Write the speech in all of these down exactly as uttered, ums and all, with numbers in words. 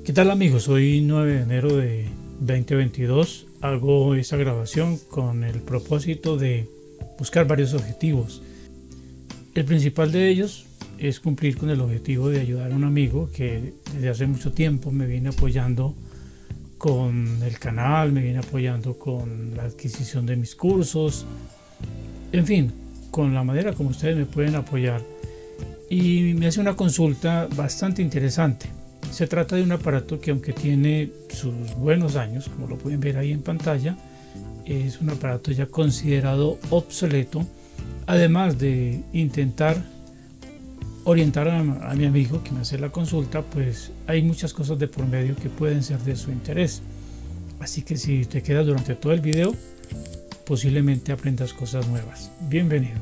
¿Qué tal amigos? Hoy nueve de enero de dos mil veintidós hago esta grabación con el propósito de buscar varios objetivos. El principal de ellos es cumplir con el objetivo de ayudar a un amigo que desde hace mucho tiempo me viene apoyando con el canal, me viene apoyando con la adquisición de mis cursos, en fin, con la manera como ustedes me pueden apoyar. Y me hace una consulta bastante interesante. Se trata de un aparato que, aunque tiene sus buenos años, como lo pueden ver ahí en pantalla, es un aparato ya considerado obsoleto, además de intentar orientar a, a mi amigo que me hace la consulta, pues hay muchas cosas de por medio que pueden ser de su interés. Así que si te quedas durante todo el video, posiblemente aprendas cosas nuevas. Bienvenido.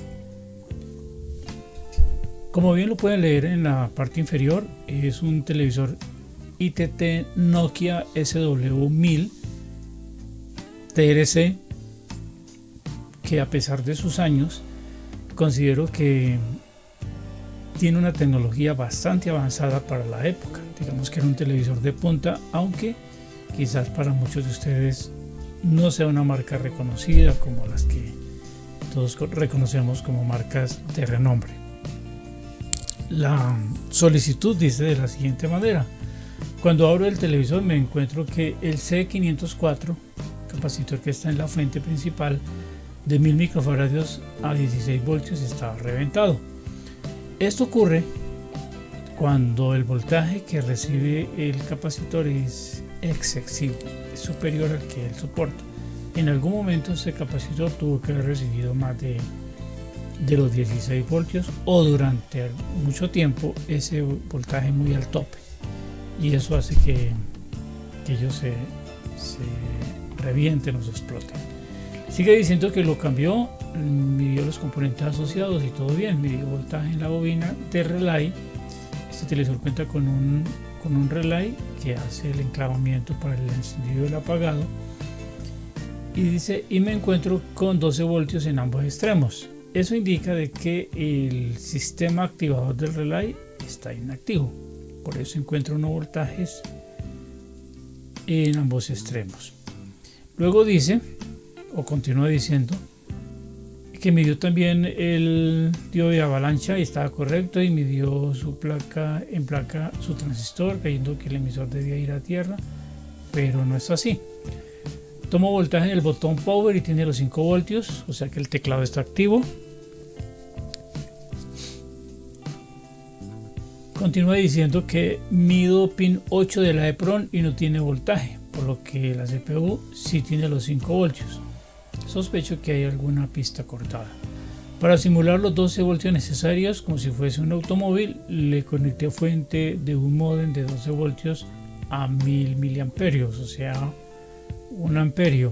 Como bien lo pueden leer en la parte inferior, es un televisor I T T Nokia S W mil T R C que, a pesar de sus años, considero que tiene una tecnología bastante avanzada para la época. Digamos que era un televisor de punta, aunque quizás para muchos de ustedes no sea una marca reconocida como las que todos reconocemos como marcas de renombre. La solicitud dice de la siguiente manera: cuando abro el televisor me encuentro que el C quinientos cuatro, capacitor que está en la fuente principal de mil microfaradios a dieciséis voltios, está reventado. Esto ocurre cuando el voltaje que recibe el capacitor es excesivo, es superior al que él soporta. En algún momento ese capacitor tuvo que haber recibido más de de los dieciséis voltios, o durante mucho tiempo ese voltaje muy al tope, y eso hace que, que ellos se, se revienten o se exploten. Sigue diciendo que lo cambió, midió los componentes asociados y todo bien, midió voltaje en la bobina de relay. Este televisor cuenta con un, con un relay que hace el enclavamiento para el encendido y el apagado, y dice, y me encuentro con doce voltios en ambos extremos. Eso indica de que el sistema activador del relay está inactivo, por eso encuentro unos voltajes en ambos extremos. Luego dice, o continúa diciendo, que midió también el diodo de avalancha y estaba correcto, y midió su placa en placa su transistor, creyendo que el emisor debía ir a tierra, pero no es así. Tomo voltaje del botón power y tiene los cinco voltios, o sea que el teclado está activo. Continúa diciendo que mido pin ocho de la EPROM y no tiene voltaje, por lo que la C P U sí tiene los cinco voltios. Sospecho que hay alguna pista cortada. Para simular los doce voltios necesarios, como si fuese un automóvil, le conecté fuente de un módem de doce voltios a mil miliamperios, o sea, un amperio.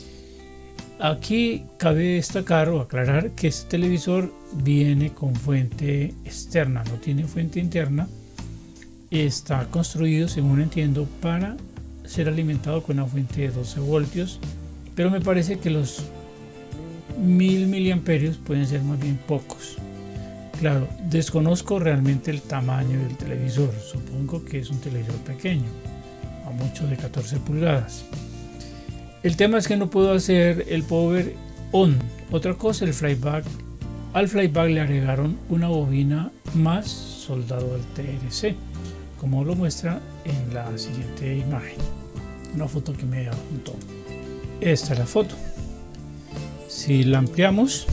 Aquí cabe destacar o aclarar que este televisor viene con fuente externa, no tiene fuente interna. Está construido, según entiendo, para ser alimentado con una fuente de doce voltios, pero me parece que los mil miliamperios pueden ser más bien pocos. Claro, desconozco realmente el tamaño del televisor, supongo que es un televisor pequeño, a mucho de catorce pulgadas. El tema es que no puedo hacer el power on. Otra cosa, el flyback. Al flyback le agregaron una bobina más soldado al T R C, como lo muestra en la siguiente imagen, una foto que me adjuntó. Esta es la foto. Si la ampliamos,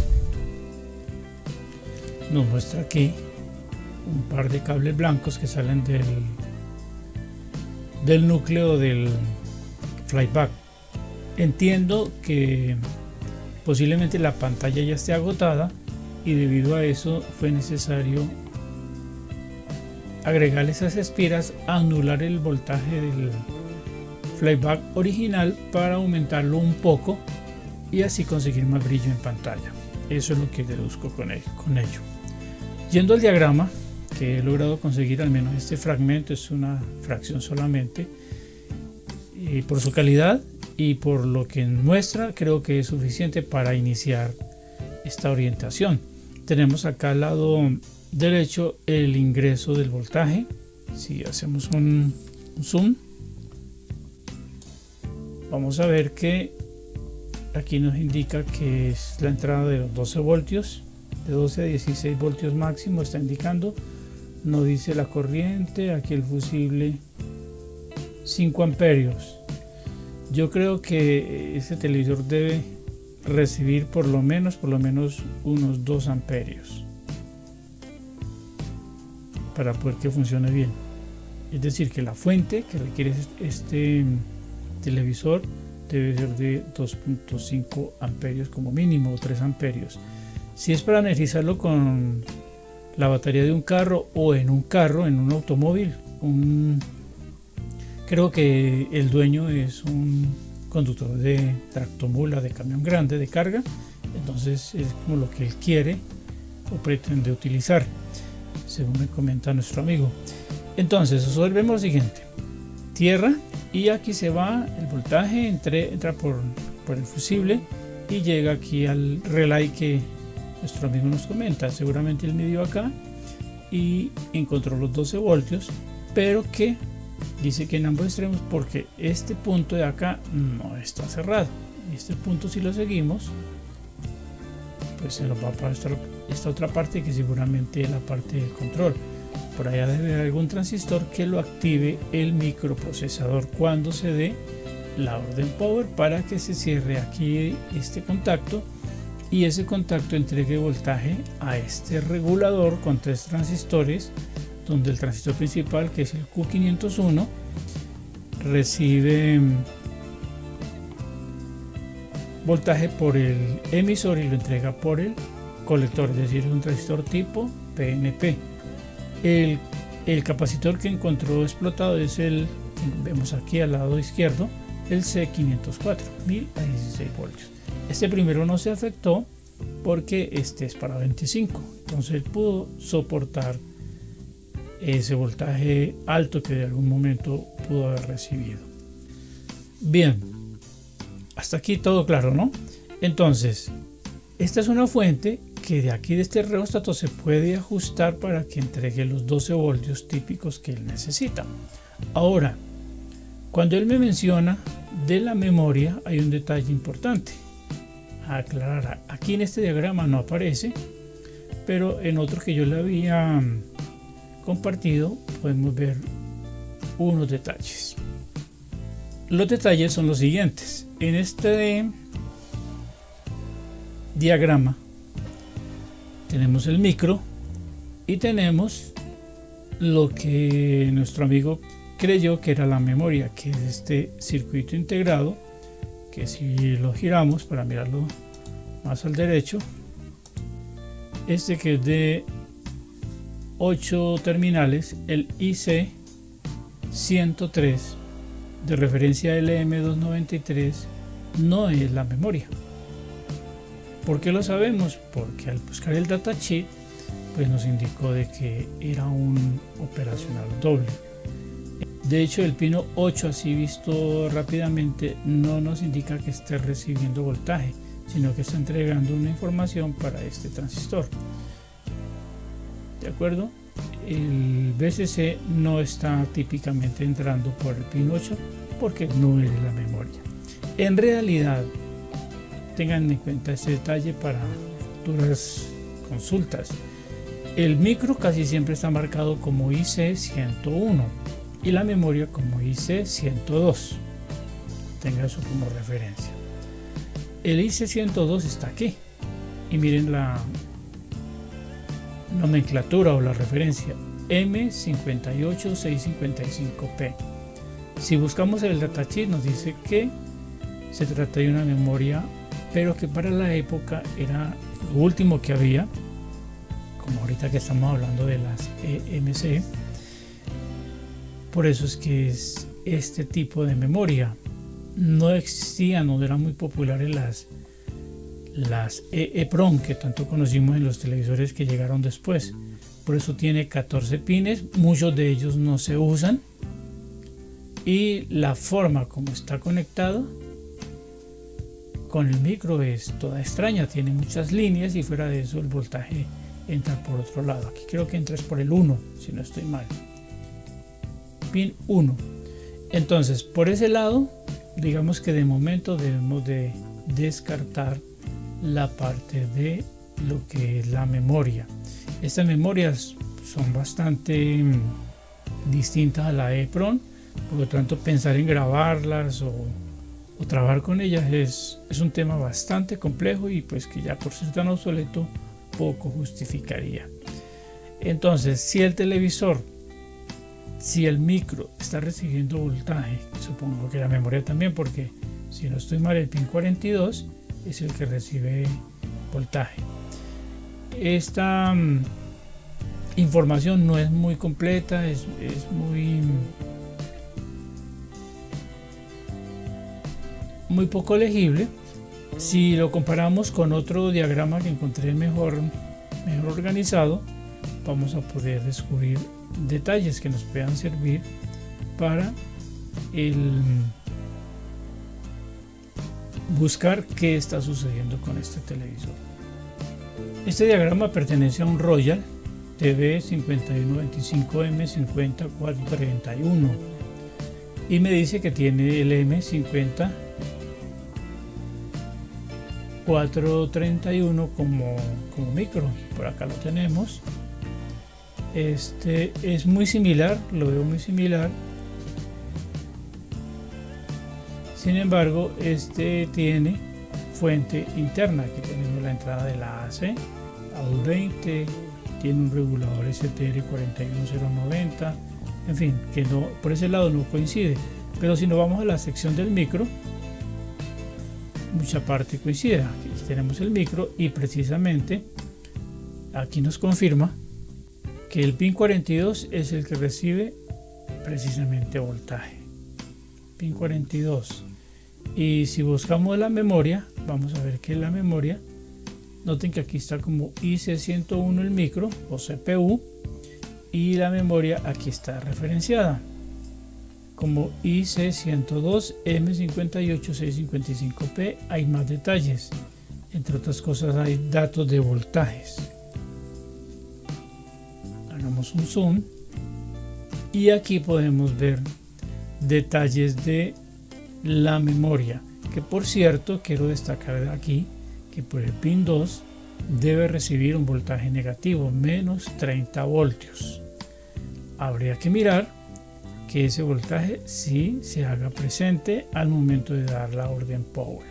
nos muestra aquí un par de cables blancos que salen del, del núcleo del flyback. Entiendo que posiblemente la pantalla ya esté agotada, y debido a eso fue necesario agregar esas espiras, anular el voltaje del flyback original para aumentarlo un poco y así conseguir más brillo en pantalla. Eso es lo que deduzco con ello, con ello. Yendo al diagrama, que he logrado conseguir al menos este fragmento, es una fracción solamente, y por su calidad y por lo que muestra, creo que es suficiente para iniciar esta orientación. Tenemos acá al lado derecho el ingreso del voltaje. Si hacemos un un zoom, vamos a ver que aquí nos indica que es la entrada de los doce voltios, de doce a dieciséis voltios máximo está indicando, no dice la corriente, aquí el fusible cinco amperios. Yo creo que este televisor debe recibir por lo menos, por lo menos unos dos amperios para poder que funcione bien. Es decir, que la fuente que requiere este televisor debe ser de dos punto cinco amperios como mínimo, o tres amperios. Si es para energizarlo con la batería de un carro o en un carro, en un automóvil, un, creo que el dueño es un conductor de tractomula, de camión grande de carga, entonces es como lo que él quiere o pretende utilizar, según me comenta nuestro amigo. Entonces observemos lo siguiente: tierra, y aquí se va el voltaje, entre, entra por, por el fusible y llega aquí al relay que nuestro amigo nos comenta. Seguramente él midió acá y encontró los doce voltios, pero que dice que en ambos extremos, porque este punto de acá no está cerrado, y este punto, si lo seguimos, pues se nos va para esta, esta otra parte, que seguramente es la parte del control. Por allá debe haber algún transistor que lo active el microprocesador cuando se dé la orden power, para que se cierre aquí este contacto y ese contacto entregue voltaje a este regulador con tres transistores, donde el transistor principal, que es el Q quinientos uno, recibe voltaje por el emisor y lo entrega por el colector, es decir, es un transistor tipo P N P. El, el capacitor que encontró explotado es el, vemos aquí al lado izquierdo, el C quinientos cuatro, mil a dieciséis voltios. Este primero no se afectó porque este es para veinticinco, entonces él pudo soportar ese voltaje alto que de algún momento pudo haber recibido. Bien, hasta aquí todo claro, ¿no? Entonces, esta es una fuente que de aquí de este reóstato se puede ajustar para que entregue los doce voltios típicos que él necesita. Ahora, cuando él me menciona de la memoria, hay un detalle importante a aclarar. Aquí en este diagrama no aparece, pero en otro que yo le había compartido podemos ver unos detalles. Los detalles son los siguientes: en este diagrama tenemos el micro y tenemos lo que nuestro amigo creyó que era la memoria, que es este circuito integrado, que si lo giramos para mirarlo más al derecho, este que es de ocho terminales, el I C ciento tres de referencia L M doscientos noventa y tres, no es la memoria. ¿Por qué lo sabemos? Porque al buscar el datasheet pues nos indicó de que era un operacional doble. De hecho, el pino ocho, así visto rápidamente, no nos indica que esté recibiendo voltaje, sino que está entregando una información para este transistor. ¿De acuerdo? El V C C no está típicamente entrando por el pin ocho porque no es la memoria. En realidad, tengan en cuenta este detalle para futuras consultas. El micro casi siempre está marcado como I C ciento uno y la memoria como I C ciento dos. Tenga eso como referencia. El I C ciento dos está aquí y miren la nomenclatura o la referencia M cinco ocho seis cinco cinco P. Si buscamos el datasheet nos dice que se trata de una memoria, pero que para la época era lo último que había, como ahorita que estamos hablando de las E M C. Por eso es que es este tipo de memoria. No existían, no eran muy populares las las EEPROM que tanto conocimos en los televisores que llegaron después. Por eso tiene catorce pines, muchos de ellos no se usan, y la forma como está conectado con el micro es toda extraña, tiene muchas líneas y fuera de eso el voltaje entra por otro lado. Aquí creo que entra por el uno, si no estoy mal. Pin uno. Entonces, por ese lado, digamos que de momento debemos de descartar la parte de lo que es la memoria. Estas memorias son bastante mm, distintas a la EEPROM, por lo tanto pensar en grabarlas o, o trabajar con ellas es, es un tema bastante complejo y pues que ya por ser tan obsoleto poco justificaría. Entonces, si el televisor, si el micro está recibiendo voltaje, supongo que la memoria también, porque si no estoy mal el pin cuarenta y dos es el que recibe voltaje. Esta um, información no es muy completa, es, es muy, muy poco legible. Si lo comparamos con otro diagrama que encontré mejor, mejor organizado, vamos a poder descubrir detalles que nos puedan servir para el buscar qué está sucediendo con este televisor. Este diagrama pertenece a un Royal T V cincuenta y uno veinticinco M cincuenta cuatrocientos treinta y uno y me dice que tiene el M cincuenta cuatrocientos treinta y uno como, como micro. Por acá lo tenemos. Este es muy similar, lo veo muy similar. Sin embargo, este tiene fuente interna. Aquí tenemos la entrada de la A C, A U veinte, tiene un regulador S T R cuarenta y uno cero noventa, en fin, que no, por ese lado no coincide. Pero si nos vamos a la sección del micro, mucha parte coincide. Aquí tenemos el micro y precisamente aquí nos confirma que el pin cuarenta y dos es el que recibe precisamente voltaje. Pin cuarenta y dos. Y si buscamos la memoria, vamos a ver que la memoria, noten que aquí está como I C ciento uno el micro o C P U y la memoria aquí está referenciada como I C ciento dos M cincuenta y ocho seiscientos cincuenta y cinco P. Hay más detalles, entre otras cosas hay datos de voltajes. Hagamos un zoom y aquí podemos ver detalles de la memoria, que por cierto quiero destacar de aquí que por el pin dos debe recibir un voltaje negativo, menos treinta voltios. Habría que mirar que ese voltaje sí se haga presente al momento de dar la orden power.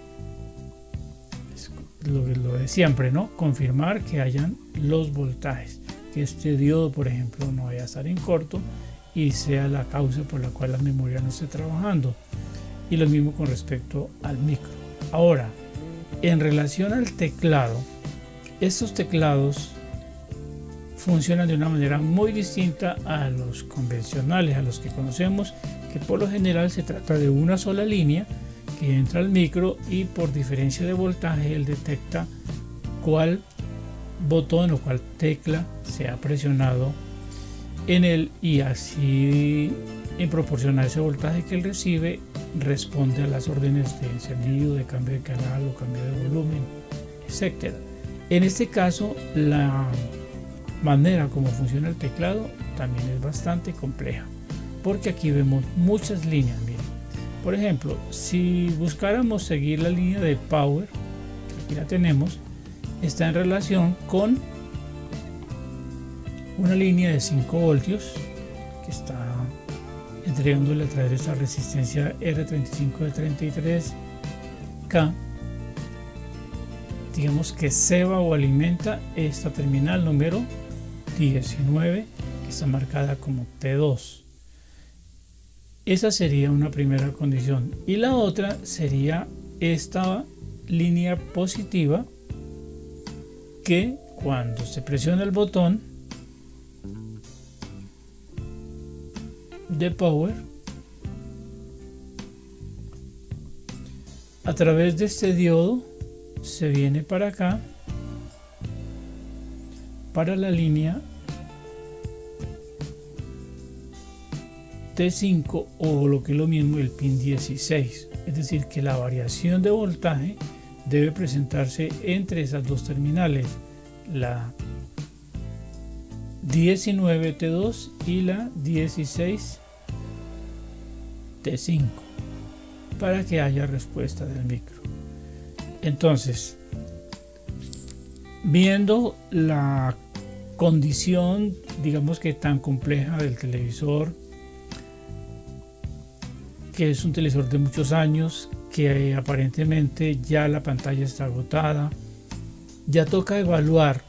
Es lo, lo de siempre, ¿no? Confirmar que hayan los voltajes, que este diodo por ejemplo no vaya a estar en corto y sea la causa por la cual la memoria no esté trabajando. Y lo mismo con respecto al micro. Ahora, en relación al teclado, estos teclados funcionan de una manera muy distinta a los convencionales, a los que conocemos, que por lo general se trata de una sola línea que entra al micro y por diferencia de voltaje él detecta cuál botón o cuál tecla se ha presionado en él y así en proporción a ese voltaje que él recibe responde a las órdenes de encendido, de cambio de canal o cambio de volumen, etcétera. En este caso la manera como funciona el teclado también es bastante compleja, porque aquí vemos muchas líneas. Miren, por ejemplo, si buscáramos seguir la línea de power, aquí la tenemos, está en relación con una línea de cinco voltios que está entregándole a través de esta resistencia R treinta y cinco de treinta y tres K. Digamos que ceba o alimenta esta terminal número diecinueve que está marcada como T dos. Esa sería una primera condición y la otra sería esta línea positiva que cuando se presiona el botón de power, a través de este diodo se viene para acá, para la línea T cinco o lo que es lo mismo el pin dieciséis. Es decir, que la variación de voltaje debe presentarse entre esas dos terminales, la diecinueve T dos y la dieciséis T cinco para que haya respuesta del micro. Entonces, viendo la condición, digamos que tan compleja del televisor, que es un televisor de muchos años, que aparentemente ya la pantalla está agotada, ya toca evaluar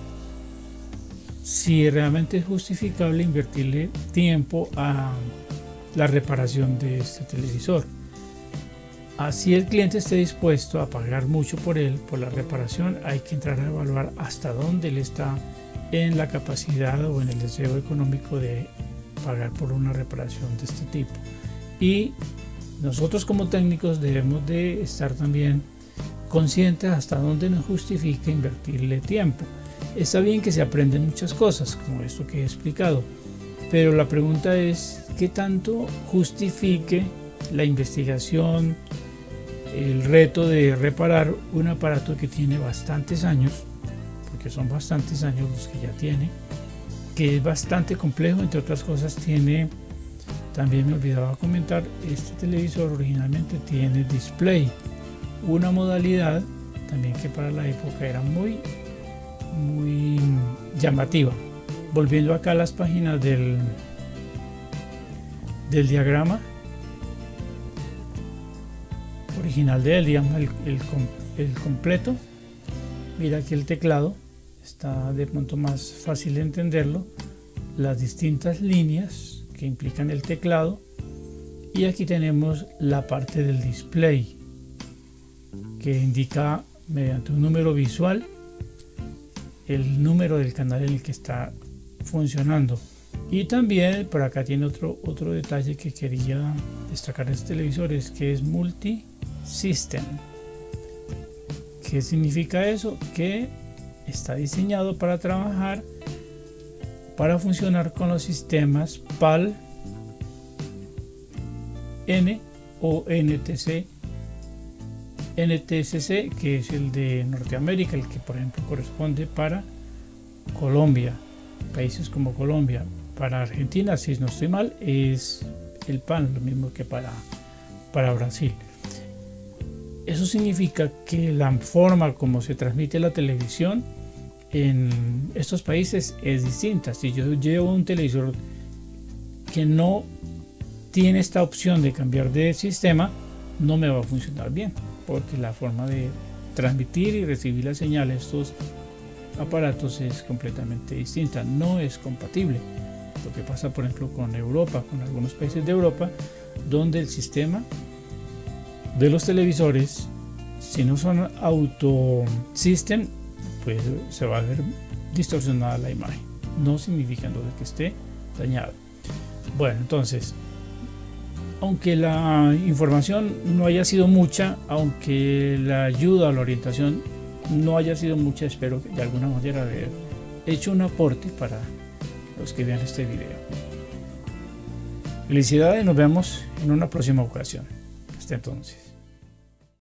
si realmente es justificable invertirle tiempo a la reparación de este televisor. Así el cliente esté dispuesto a pagar mucho por él, por la reparación, hay que entrar a evaluar hasta dónde él está en la capacidad o en el deseo económico de pagar por una reparación de este tipo. Y nosotros como técnicos debemos de estar también conscientes hasta dónde nos justifica invertirle tiempo. Está bien que se aprenden muchas cosas, como esto que he explicado, pero la pregunta es qué tanto justifique la investigación, el reto de reparar un aparato que tiene bastantes años, porque son bastantes años los que ya tiene, que es bastante complejo. Entre otras cosas tiene, también me olvidaba comentar, este televisor originalmente tiene display, una modalidad también que para la época era muy muy llamativa. Volviendo acá a las páginas del del diagrama original de él, digamos el, el, el completo, mira aquí el teclado está de pronto más fácil de entenderlo, las distintas líneas que implican el teclado, y aquí tenemos la parte del display que indica mediante un número visual el número del canal en el que está funcionando. Y también por acá tiene otro, otro detalle que quería destacar de este televisor, es que es multi-system. ¿Qué significa eso? Que está diseñado para trabajar, para funcionar con los sistemas P A L, N o N T C. N T S C, que es el de Norteamérica, el que por ejemplo corresponde para Colombia, países como Colombia. Para Argentina, si no estoy mal, es el P A N, lo mismo que para, para Brasil. Eso significa que la forma como se transmite la televisión en estos países es distinta. Si yo llevo un televisor que no tiene esta opción de cambiar de sistema, no me va a funcionar bien, porque la forma de transmitir y recibir la señal de estos aparatos es completamente distinta, no es compatible. Lo que pasa por ejemplo con Europa, con algunos países de Europa, donde el sistema de los televisores, si no son auto system, pues se va a ver distorsionada la imagen, no significando que esté dañado. Bueno, entonces, aunque la información no haya sido mucha, aunque la ayuda o la orientación no haya sido mucha, espero que de alguna manera haber hecho un aporte para los que vean este video. Felicidades, nos vemos en una próxima ocasión. Hasta entonces.